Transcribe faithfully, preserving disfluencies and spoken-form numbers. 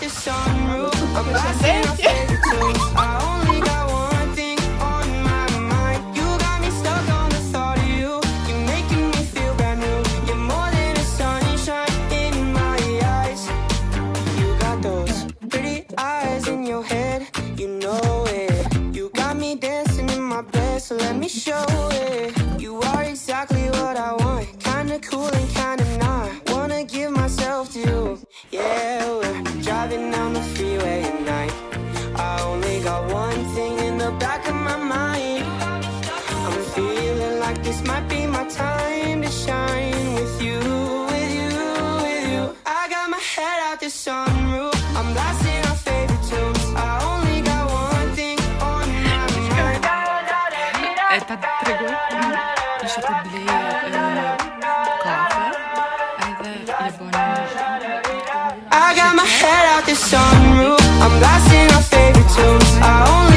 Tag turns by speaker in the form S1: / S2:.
S1: the sunroof. I'm blasting our favorite tunes. I only got one thing on my mind. You got me stuck on the thought of you. You're making me feel brand new. You're more than a sunshine in my eyes. You got those pretty eyes in your head, you know it. You got me dancing in my bed, so let me show it. You are exactly what I want, kinda cool and kinda not. Wanna give myself to you. Yeah, we're driving down the freeway at night. I only got one thing in the back of my mind. I'm feeling like this might be my time to shine with you, with you, with you. I got my head out the sunroof. I'm blasting our favorite tunes. I only got one thing on my mind.
S2: Ta tregu nixet bli kafe edhe Japoni.
S1: I got my head out the sunroof. I'm blasting our favorite tunes. I only